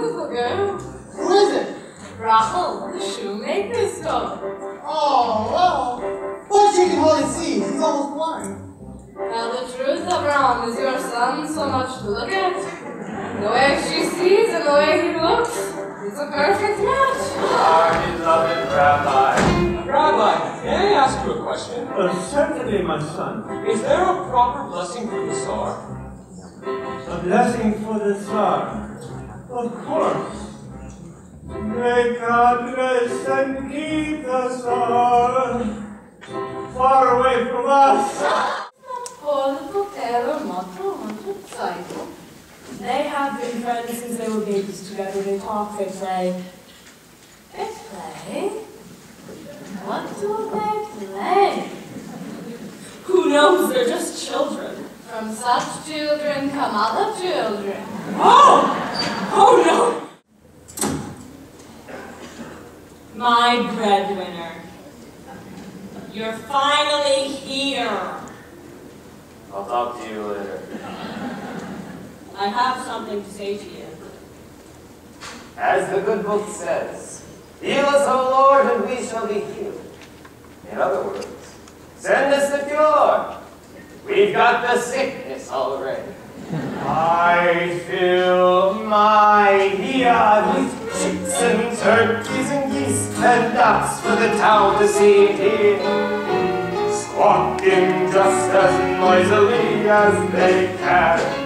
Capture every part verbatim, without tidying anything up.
little girl. Who is it? Rachel, the shoemaker's daughter. Oh, well. But she can hardly see. He's almost blind. Now the truth, Abraham, is your son so much to look at. The way she sees and the way he looks is a perfect match. Our beloved Rabbi. Rabbi, may I ask you a question? Uh, certainly, my son. Is there a proper blessing for the Tsar? A blessing for the Tsar. Of course. May God bless and keep the Tsar far away from us. Poor little tailor, Motto, Motto, Psycho. They have been friends since they were babies together. They talk, they play. They play? What do they play? Who knows? They're just children. From such children come other children. Oh! Oh no! My breadwinner. You're finally here. I'll talk to you later. I have something to say to you. As the good book says, heal us, O Lord, and we shall be healed. In other words, send us the cure. We've got the sickness already. I fill my yard with chicks and turkeys and geese and ducks for the town to see here, squawking just as noisily as they can.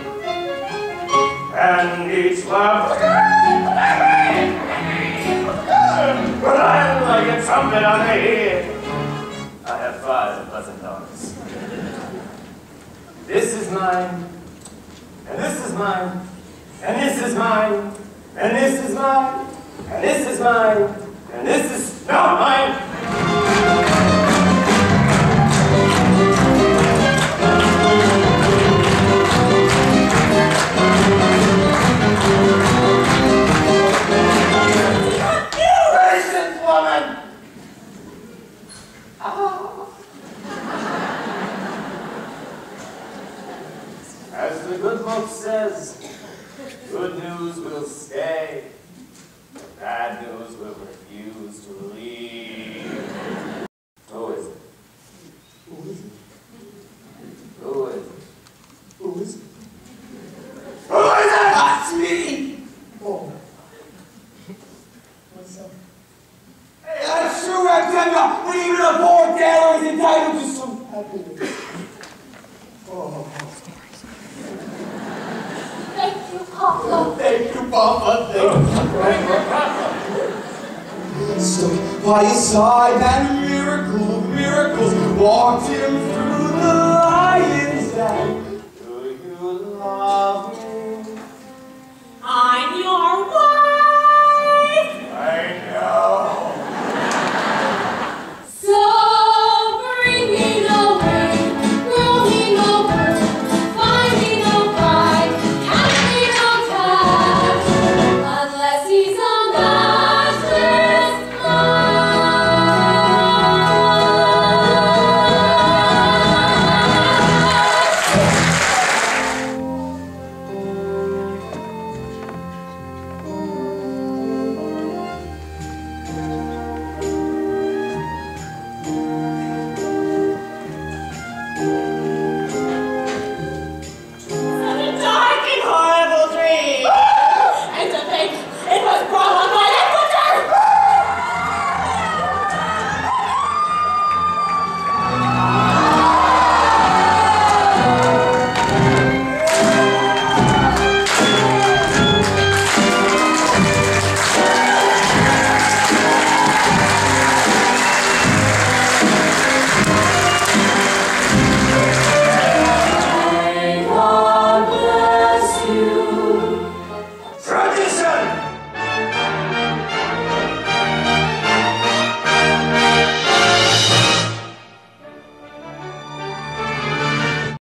And each laugh, but I'm like a trumpet on the head. I have five pleasant daughters. This is mine, and this is mine, and this is mine, and this is mine, and this is mine, and this is not mine. As the good book says, good news will stay, bad news will refuse to leave. Who is it? Who is it? Who is it? Who is it? Who is it? That's me! Oh. What's up? Hey, that's true, Rectangle, but even a poor tailor is entitled to some happiness. Oh. Thank you, Papa. Thank you, Papa. Thank you. Stuck by his side, and a miracle of miracles walked him through the